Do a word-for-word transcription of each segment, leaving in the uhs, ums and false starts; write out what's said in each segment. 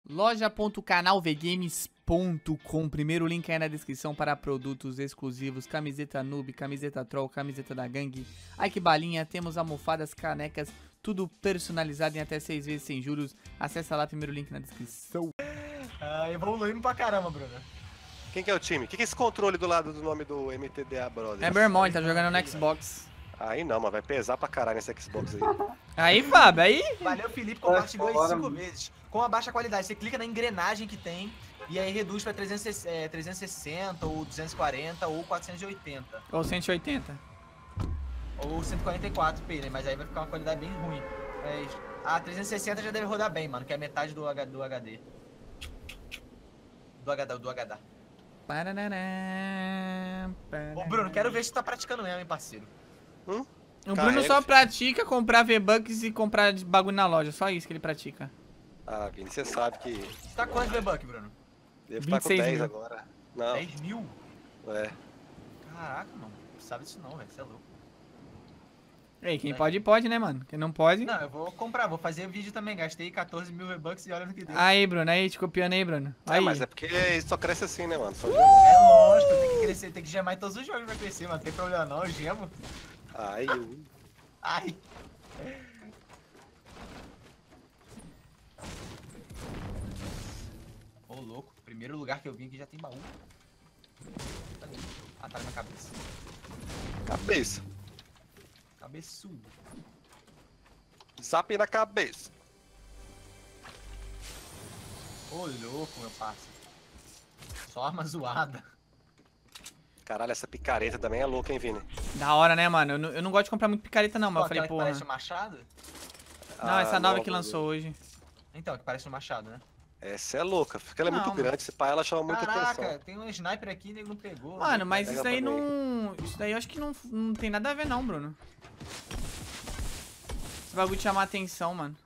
loja ponto canal v games ponto com. Primeiro link aí na descrição para produtos exclusivos. Camiseta noob, camiseta troll, camiseta da gangue. Ai que balinha, temos almofadas, canecas, tudo personalizado em até seis vezes sem juros. Acessa lá, primeiro link na descrição. Ah, evoluindo pra caramba, Bruno. Quem que é o time? O que que é esse controle do lado do nome do M T D A Brothers? É meu irmão, ele tá jogando no Xbox. Aí não, mas vai pesar pra caralho nesse Xbox aí. Aí, Fábio, aí... Valeu, Felipe, compartilhou aí cinco vezes. Com a baixa qualidade, você clica na engrenagem que tem e aí reduz pra trezentos e sessenta, ou duzentos e quarenta, ou quatrocentos e oitenta. Ou cento e oitenta. Ou cento e quarenta e quatro p, né? Mas aí vai ficar uma qualidade bem ruim. Mas... Ah, trezentos e sessenta já deve rodar bem, mano, que é metade do, H... do H D. Do H D, do H D. Ô, Bruno, quero ver se tu tá praticando mesmo, hein, parceiro. Hum? O Bruno Carrega, só filho. pratica comprar V-Bucks e comprar bagulho na loja. Só isso que ele pratica. Ah, Vini, você sabe que Você tá quanto V-Buck, Bruno? devo estar com vinte e seis dez mil. agora. Não, dez mil? é. Caraca, mano. Não sabe disso não, velho. Você é louco. Ei, quem pode, pode, né, mano? Quem não pode... Não, eu vou comprar, vou fazer vídeo também. Gastei quatorze mil V-Bucks e olha no que deu. Aí, Bruno, aí, te copiando aí, Bruno. É, Aí. mas é porque só cresce assim, né, mano? Só jogo. É lógico, tem que crescer, tem que gemar em todos os jogos pra crescer, mano. Não tem problema não, eu gemo. Aí, eu... Ai. Ô, louco. Primeiro lugar que eu vim aqui já tem baú. Cadê? Ah, tá na minha cabeça. cabeça. Cabeçudo. Zap na cabeça. Ô, louco, meu parceiro. Só arma zoada. Caralho, essa picareta também é louca, hein, Vini? Da hora, né, mano? Eu não, eu não gosto de comprar muito picareta, não, mas Ó, eu falei, aquela que porra. parece um machado? Não, essa Ah, nova não, que lançou hoje. Então, que parece um machado, né? Essa é louca, porque ela é Não, muito mano. grande, esse pai ela chama muita Caraca, atenção. tem um sniper aqui e nego não pegou. Mano, mas Pega isso daí pra mim. não... Isso daí eu acho que não, não tem nada a ver, não, Bruno. Esse bagulho de chamar atenção, mano.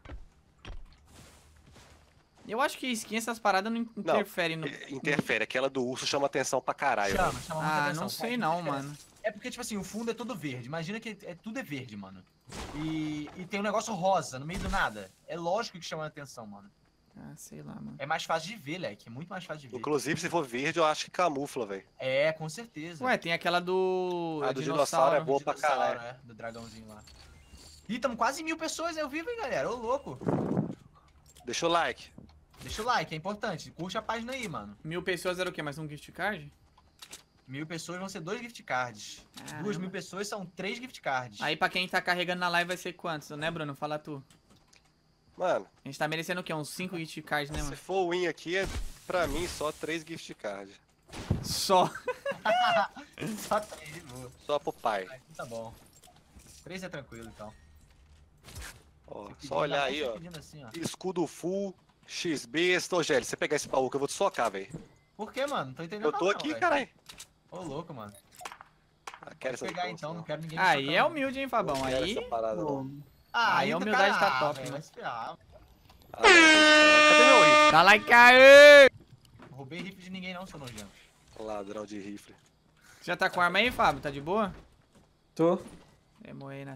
Eu acho que skin, essas paradas não interferem no... I- Interfere, aquela do urso chama atenção pra caralho. Chama, velho. chama muita Ah, atenção. não sei faz não, muita diferença. mano. É porque, tipo assim, o fundo é todo verde. Imagina que é, tudo é verde, mano. E, e tem um negócio rosa no meio do nada. É lógico que chama atenção, mano. Ah, sei lá, mano. É mais fácil de ver, leque. É muito mais fácil de ver. Inclusive, se for verde, eu acho que camufla, velho. É, com certeza. Ué, tem aquela do... A do dinossauro é boa pra Dinossauro, caralho. é, do dragãozinho lá. Ih, tamo quase mil pessoas ao vivo, hein, galera? Ô, louco. Deixa o like. Deixa o like, é importante. Curte a página aí, mano. Mil pessoas era o quê? Mais um gift card? Mil pessoas vão ser dois gift cards. Caramba. Duas mil pessoas são três gift cards. Aí pra quem tá carregando na live vai ser quantos, né, Bruno? Fala tu. Mano, A gente tá merecendo o quê? Uns cinco gift cards, né, se mano? for win aqui, é pra mim só três gift cards. Só. Só três, de boa. Só pro pai. Ah, então tá bom. Três é tranquilo, então. Ó, Pedindo, só olhar ainda aí, mais ó. pedindo assim, ó. Escudo full, X B. Rogério, você pegar esse baú que eu vou te socar, velho. Por que, mano? Não tô entendendo Eu tô não, aqui, velho. caralho. Ô, louco, mano. Ah, Pode quero essa pegar porra, então, não. não quero ninguém me Aí socando, é não. humilde, hein, Fabão? Não quero Aí... essa parada, não. Ah, Aí a do humildade tá cara, top, velho, né? vai se ferrar. Ah, cadê meu rifle? Dá like aí! Não roubei rifle de ninguém não, seu nojento. Ladrão de rifle. Já tá com arma aí, Fábio? Tá de boa? Tô. Demorou aí, né?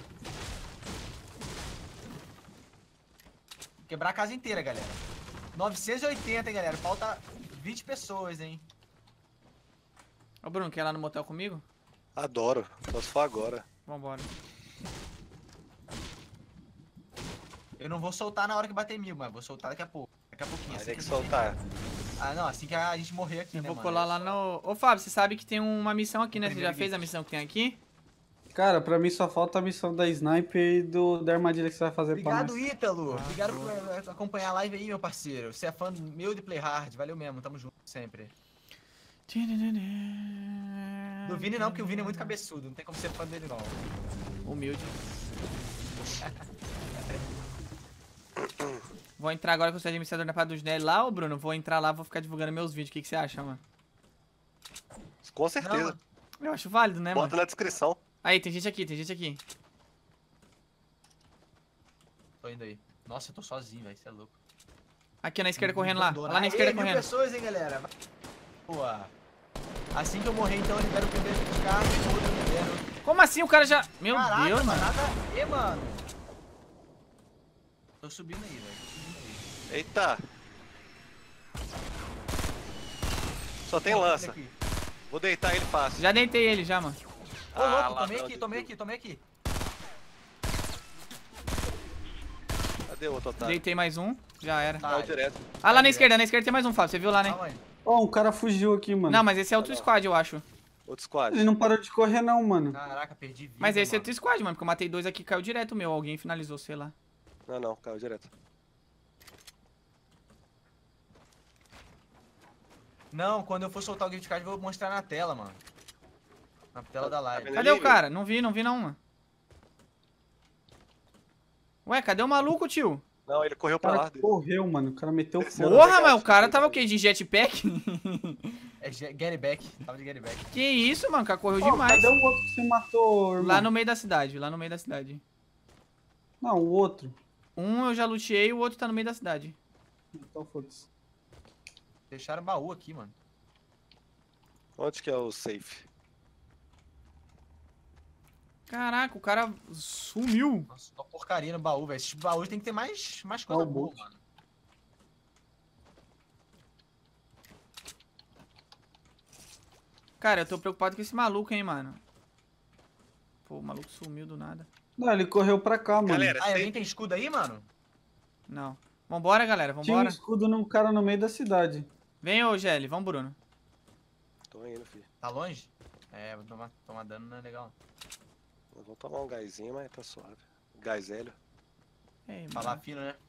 Quebrar a casa inteira, galera. novecentos e oitenta, hein, galera. Falta vinte pessoas, hein. Ô, Bruno, quer ir lá no motel comigo? Adoro, só se for agora. Vambora. Eu não vou soltar na hora que bater mil, mas vou soltar daqui a pouco. Daqui a pouquinho. Aí assim tem que eu soltar. morrer. Ah, não, assim que a gente morrer aqui, Eu né, vou mano? colar lá no... Ô, Fábio, você sabe que tem uma missão aqui, né? Você já Primeiro fez a gift. missão que tem aqui? Cara, pra mim só falta a missão da sniper e do, da armadilha que você vai fazer pra Obrigado, nós. Ítalo. Ah, Obrigado boa. por eh, acompanhar a live aí, meu parceiro. Você é fã meu de Play Hard. Valeu mesmo, tamo junto sempre. Do Vini não, porque o Vini é muito cabeçudo. Não tem como ser fã dele, não. Humilde. Vou entrar agora com o seu administrador na parte dos Nelly lá, ô Bruno. Vou entrar lá, vou ficar divulgando meus vídeos. O que, que você acha, mano? Com certeza. Não, Eu acho válido, né, Bota mano? na descrição. Aí, tem gente aqui, tem gente aqui. Tô indo aí. Nossa, eu tô sozinho, velho. Você é louco. Aqui na esquerda correndo lá. Abandona. Lá na esquerda Aê, mil correndo. pessoas, hein, galera. Boa. Assim que eu morrer, então, eu libero o primeiro de carro e o outro eu libero. Como assim o cara já... Meu Caraca, Deus, mano. mano. Nada a ver, mano. Tô subindo aí, velho. Tô subindo aí. Eita. Só tem lança. Vou deitar ele fácil. Já deitei ele já, mano. Ô, louco, Ah, tomei ladrão aqui, de tomei tudo. aqui, tomei aqui. Cadê o outro otário? Deitei mais um. Já era. Tá. Caiu direto. Ah, lá na esquerda, na esquerda tem mais um, Fábio. Você viu lá, né? Calma aí. Ó, um cara fugiu aqui, mano. Não, mas esse é outro Não. squad, eu acho. Outro squad. Ele não parou de correr não, mano. Caraca, perdi vida, Mas esse é mano. outro squad, mano, porque eu matei dois aqui, caiu direto o meu. Alguém finalizou, sei lá. Não, não, caiu direto. Não, quando eu for soltar o gift card, eu vou mostrar na tela, mano. Na tela da live. vendo? Cadê ali, o cara? Não vi, não vi não, mano. Ué, cadê o maluco, tio? Não, ele correu O pra cara lá. correu, mano. O cara meteu Desceu. fogo. Porra, mas o cara tava o quê? De jetpack? É Ge- Get It Back. Tava de Get It Back. Que isso, mano, o cara correu Ó, demais. cadê o outro que você matou, irmão? Lá no meio da cidade, lá no meio da cidade. Não, o outro. Um eu já luteei, o outro tá no meio da cidade. Então foda-se. Deixaram o baú aqui, mano. Onde que é o safe? Caraca, o cara sumiu. Nossa, só porcaria no baú, velho. Esses baús tem que ter mais, mais coisa Ó, o boa, bolso. mano. Cara, eu tô preocupado com esse maluco, hein, mano. Pô, o maluco sumiu do nada. Não, ele correu pra cá, mano. Galera, Ah, alguém safe. tem escudo aí, mano? Não. Vambora, galera, Tinha um vambora. escudo num cara no meio da cidade. Vem, ô, Gelli, vamos, Bruno. Tô indo, filho. Tá longe? É, vou tomar, tomar dano não é legal. Eu vou tomar um gásinho, mas tá suave. Gás hélio. Ei, Falar mano. fino, né?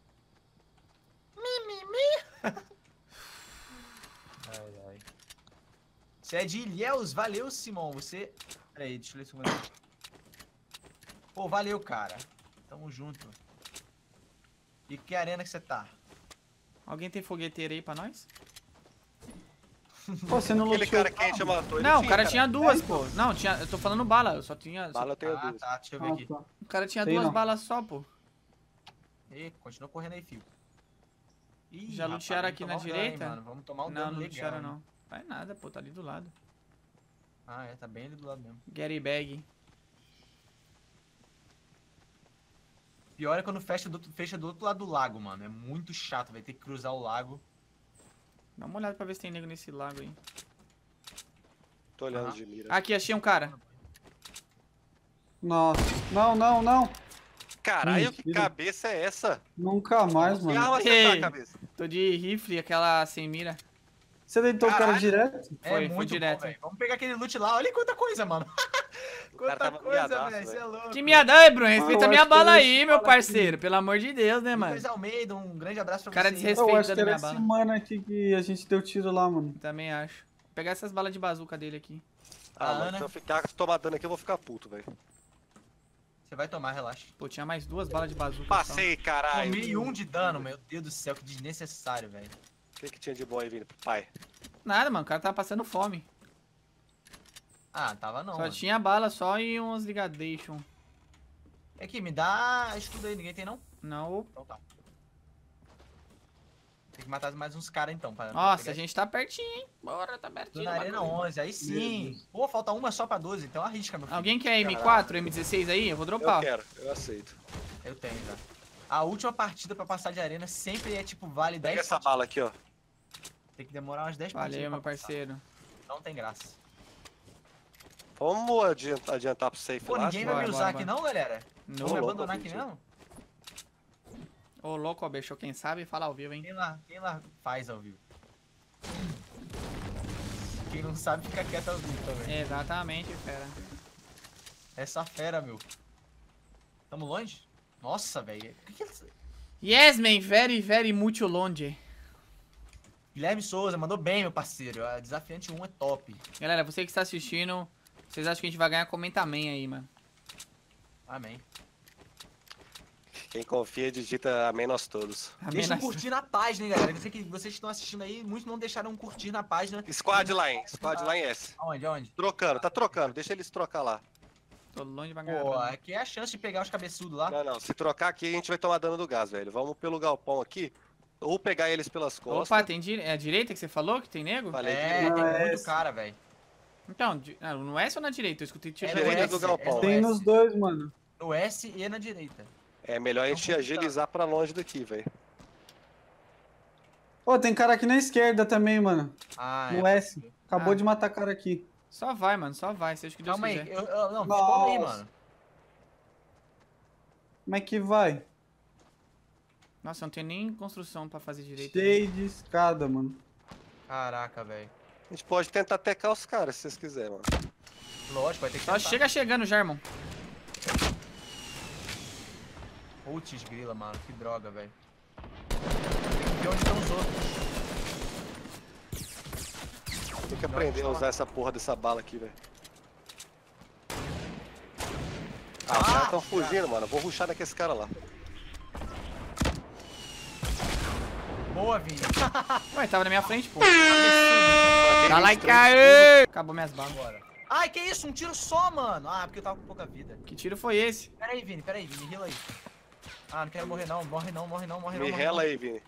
Ai, ai. Você é de Ilhéus, valeu, Simão. Você... Pera aí, deixa eu ler esse segundo. Pô, valeu, cara. Tamo junto. E que arena que você tá? Alguém tem fogueteira aí pra nós? Pô, você não Aquele lutou. cara que a gente matou, ele Não, o cara tinha duas, É, pô. Não, tinha, eu tô falando bala, eu só tinha... Bala eu tenho Ah, duas. tá, deixa eu ver Ah, aqui. tá. O cara tinha Tem duas não. balas só, pô. Ih, continua correndo aí, filho. Ih, Já rapaz, lutearam vamos aqui tomar na um dano, direita? hein, mano. Vamos tomar um Não, dano não legal, lutearam hein. não. Vai nada, pô, tá ali do lado. Ah, é, tá bem ali do lado mesmo. Gary Bag. Pior é quando fecha do, outro- fecha do outro lado do lago, mano. É muito chato, vai ter que cruzar o lago. Dá uma olhada pra ver se tem nego nesse lago aí. Tô olhando Aham. de mira. Aqui, achei um cara. Nossa. Não, não, não. Caralho, que Mentira. cabeça é essa? Nunca mais, Que mano. arma você Ei. tá a cabeça? Tô de rifle, aquela sem mira. Você deitou o cara Caralho. direto? É Foi, foi muito direto. bom, velho. Vamos pegar aquele loot lá. Olha quanta coisa, mano. O cara Quanta tava coisa, miadaço, velho. Você é velho. louco. Que miada, aí, Bruno. Respeita eu a minha acho que bala eu aí, meu falo aqui. parceiro. Pelo amor de Deus, né, mano? Luiz Almeida, um grande abraço pra Cara você. desrespeita. Eu acho que da era minha esse bala. mano aqui que a gente deu tiro lá, mano. Também acho. Vou pegar essas balas de bazuca dele aqui. Ah, A mano, Ana. se eu ficar tomar dano aqui, eu vou ficar puto, velho. Você vai tomar, relaxa. Pô, tinha mais duas balas de bazuca. só. Passei, caralho. Tomei um de dano, meu Deus do céu, que desnecessário, velho. O que, que tinha de bom aí, vindo? Pai. Nada, mano. O cara tava passando fome. Ah, tava não, só mano. tinha bala só e uns ligadation. É que me dá escudo aí, ninguém tem não? Não. Então tá. Tem que matar mais uns caras então. Pra, pra Nossa, pegar a gente tá pertinho, hein? Bora, tá Tô pertinho. na do arena bagulho. onze, aí sim. Pô, falta uma só pra doze, então arrisca, meu filho. Alguém quer M quatro, M dezesseis aí? Eu vou Eu dropar. quero, eu aceito. Eu tenho, já. A última partida pra passar de arena sempre é tipo vale Pega dez essa partidas. bala aqui, ó. Tem que demorar umas dez partidas Valeu, pra meu passar. parceiro. Não tem graça. Vamos adiantar, adiantar pro safe Pô, lá. ninguém vai bora, me bora, usar bora. aqui não, galera? No. Vamos me louco, abandonar aqui filho. mesmo? Ô, louco, ó, bicho, quem sabe fala ao vivo, hein? Quem lá, quem lá faz ao vivo? Quem não sabe fica quieto ao vivo também. Exatamente, fera. Essa fera, meu. Tamo longe? Nossa, velho. O que que é... Yes, man, very, very muito longe. Guilherme Souza, mandou bem, meu parceiro. A desafiante um é top. Galera, você que está assistindo, vocês acham que a gente vai ganhar? Comenta amém aí, mano. Amém. Quem confia, digita amém nós todos. Amém Deixa um nas- curtir na página, hein, galera. Eu sei que vocês que estão assistindo aí, muitos não deixaram um curtir na página. Squad line, squad line S. Aonde, aonde? Trocando, tá trocando, deixa eles trocar lá. Tô longe pra ganhar. Pô, mano. aqui é a chance de pegar os cabeçudos lá. Não, não, se trocar aqui a gente vai tomar dano do gás, velho. Vamos pelo galpão aqui, ou pegar eles pelas costas. Opa, tem dire... é a direita que você falou que tem nego? Falei É, direito. tem Não, é muito esse. cara, velho. Então, di- ah, no S ou na direita? Eu escutei tiro É na no direita direita. do galpão. é Tem no nos S. dois, mano. No S e na direita. É melhor a gente Não, agilizar pra longe daqui, velho. Ô, tem cara aqui na esquerda também, mano. Ah, No é. S. Acabou Ah. de matar cara aqui. Só vai, mano, só vai, seja o que Deus Calma aí. quiser. Eu, eu, não, Nossa. calma aí, mano. Como é que vai? Nossa, eu não tenho nem construção pra fazer direito. Cheio de escada, mano. Caraca, velho. A gente pode tentar tecar os caras, se vocês quiserem, mano. Lógico, vai ter que Só tentar. chega chegando já, irmão. Putz, grila, mano. Que droga, velho. Tem que ver onde estão os outros. Tem que aprender a usar essa porra dessa bala aqui, velho. Ah, os Ah, caras tão fugindo, mano. Eu vou rushar naqueles caras lá. Boa, Vini. Ué, tava na minha frente, pô. Tem Dá uns like três aí! Acabou minhas balas. Bora. Ai, que isso? Um tiro só, mano. Ah, porque eu tava com pouca vida. Que tiro foi esse? Pera aí, Vini. Pera aí, Vini. Heala aí. Ah, não quero morrer não. Morre não, morre não, morre não. Me morre rela não. aí, Vini.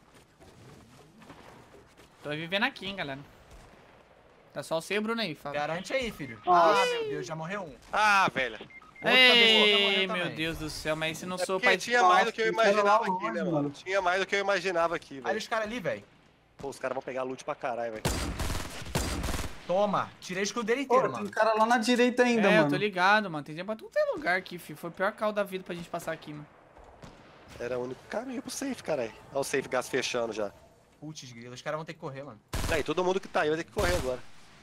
Tô vivendo aqui, hein, galera. Tá só o seu e o Bruno aí, fala. Garante aí, filho. Nossa. Ah, meu Deus, já morreu um. Ah, velho. Outro Ei, cabeçudo, meu também. Deus do céu, mas se não É sou porque pai... tinha mais do que eu Nossa, imaginava cara, aqui, né, longe, mano? mano. Tinha mais do que eu imaginava aqui, Olha velho. os caras ali, velho. Pô, os caras vão pegar loot pra caralho, velho. Toma. Tirei o escudo dele Pô, inteiro, tem mano. cara lá na direita ainda, É, eu mano. tô ligado, mano. Tem gente pra tudo ter lugar aqui, filho. Foi o pior carro da vida pra gente passar aqui, mano. Era o único caminho pro safe, caralho. Olha o safe gas fechando já. Putz, grila. Os caras vão ter que correr, mano. Aí, todo mundo que tá aí vai ter que correr agora.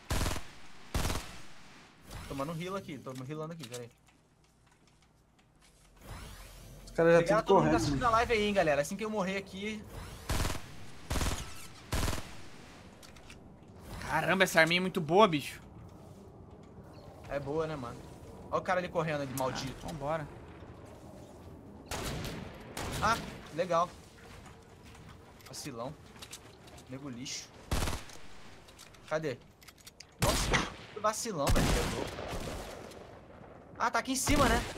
Tomando um heal aqui. Tô me healando aqui, pera aí. Os caras já Obrigado a estão todo mundo que tá correndo. assistindo a live aí, hein, galera. Assim que eu morrer aqui... Caramba, essa arminha é muito boa, bicho. É boa, né, mano? Olha o cara ali correndo ali, maldito. Vambora. Ah, legal. Vacilão. Nego lixo. Cadê? Nossa, que vacilão, velho. Ah, tá aqui em cima, né?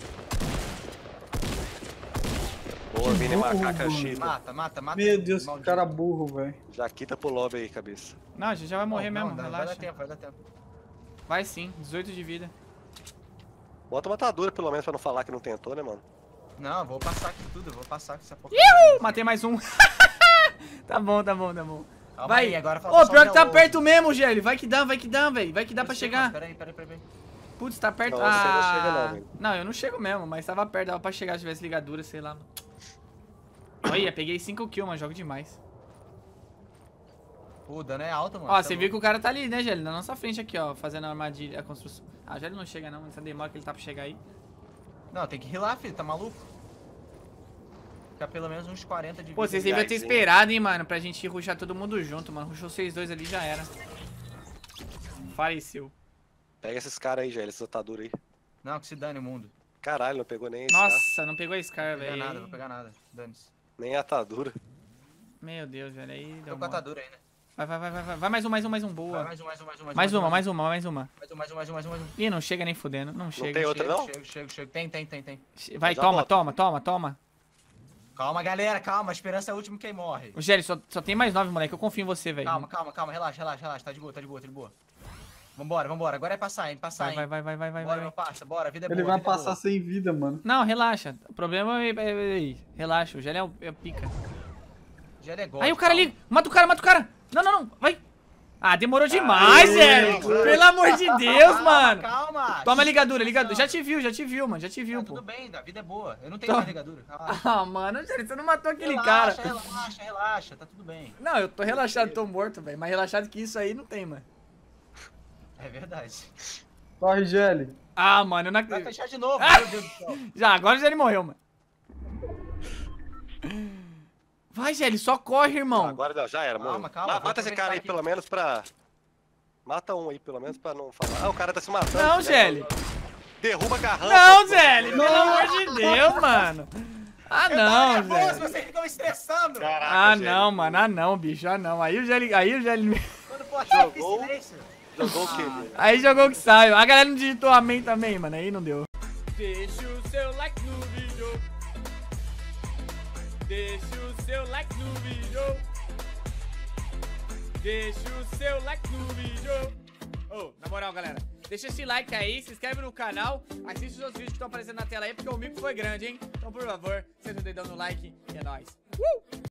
Boa, Vini, burro, macaca mano. X. Mata, mata, mata. Meu esse Deus, que maldito. cara burro, velho. Já quita pro lobby aí, cabeça. Não, a gente já vai morrer Não, mesmo, não, relaxa. Vai dar tempo, vai dar tempo. Vai sim, dezoito de vida. Bota uma matadura pelo menos pra não falar que não tentou, né, mano? Não, eu vou passar aqui tudo, eu vou passar com essa porra. Matei mais um. Tá bom, tá bom, tá bom. Calma Vai. aí, agora Ô, falta só pior o que tá Hello. perto mesmo, Gelli. Vai que dá, vai que dá, velho. Vai que dá Eu pra sei, chegar. mano, Peraí, peraí, peraí. peraí. Putz, tá perto. Não, você não ah, chega não, velho. não, eu não chego mesmo, mas tava perto. Dava pra chegar se tivesse ligadura, sei lá. Olha, peguei cinco kills, mano. Jogo demais. Pô, o dano é alto, mano. Ó, tá você viu louco. que o cara tá ali, né, Gelli? Na nossa frente aqui, ó. Fazendo a armadilha, a construção. Ah, o Gelli não chega não. Essa demora que ele tá pra chegar aí. Não, tem que healar, filho, tá maluco? Ficar pelo menos uns quarenta de vida. Pô, vocês deviam ter Gaizinho. esperado, hein, mano. Pra gente rushar todo mundo junto, mano. Rushou vocês dois ali, já era. Faleceu. Pega esses caras aí, já, esses otaduros aí. Não, que se dane o mundo. Caralho, não pegou nem esse cara. Nossa, não pegou a Scar, Não vou pegar velho. nada, vou pegar nada. Dane-se. Nem a atadura. Meu Deus, velho. Aí deu Tô com mole. atadura ainda. Vai, vai, vai, vai, vai. Vai mais um, mais um, mais um. Vai, Boa. mais um, mais um, mais um. Mais uma, mais uma, mais uma. Mais um, mais um, mais um, mais um, mais um. Ih, não chega nem fudendo. Não chega. tem outra, Chego, não? chego, chego, chego. Tem, tem, tem, tem. Vai, Já toma, volto. toma, toma, toma. Calma, galera, calma. A esperança é o último quem morre. O Gelli, só, só tem mais nove, moleque. Eu confio em você, velho. Calma, calma, calma. Relaxa, relaxa, relaxa. Tá de boa, tá de boa, tá de boa. Vambora, vambora. Agora é passar, hein? Passar, Vai, hein? vai, vai, vai, vai, vai, Bora, vai. meu parça. Bora, a vida é Ele boa. a vai vida é passar boa. sem vida, mano. Não, relaxa. O problema é... é- é- é- Relaxa, o Gelli é o, é o pica. Já é God, Aí o cara calma. ali, mata o cara, mata o cara. Não, não, não, vai. Ah, demorou demais, Gelli. mano. Pelo amor de Deus, Calma, mano. Calma. Toma a ligadura, ligadura. Já Tá te viu, já te viu, mano. Já te viu, pô. tudo bem, a vida é boa. Eu não tenho Tô- mais ligadura. Calma. Ah, mano, Gelli, você não matou aquele Relaxa, cara. relaxa, relaxa. Tá tudo bem. Não, eu tô relaxado, tô morto, velho. Mais relaxado que isso aí não tem, mano. É verdade. Corre, Gelli. Ah, mano, eu não Vai acredito. fechar de novo, Ah! meu Deus do céu. Já, agora o Gelli morreu, mano. Vai, Gelli, só corre, irmão. Agora não, já era, Calma, mano. calma, Ma- vou Mata esse cara aí aproveitar pelo menos pra... Mata um aí pelo menos pra não falar. Ah, o cara tá se matando. Não, filho, né? Gelli. Derruba a garrafa. Não, Gelli, pelo amor de Deus, mano. Ah, Eu não, tava nervoso, Gelli. vocês ficam me estressando. Caraca, Ah, Gelli. não, mano, ah, não, bicho, ah, não. Aí o Gelli, aí o Gelli... Quando for achar que Jogou. silêncio. Jogou o quê, Gelli? Aí jogou que saiu. A galera não digitou amém também, mano, aí não deu. Deixa o seu like no vídeo. Deixa o seu like no vídeo. Deixa o seu like no vídeo. Ô, na moral, galera, deixa esse like aí, se inscreve no canal, assiste os outros vídeos que estão aparecendo na tela aí, porque o mico foi grande, hein? Então, por favor, senta o dedão no like e é nóis. Uh!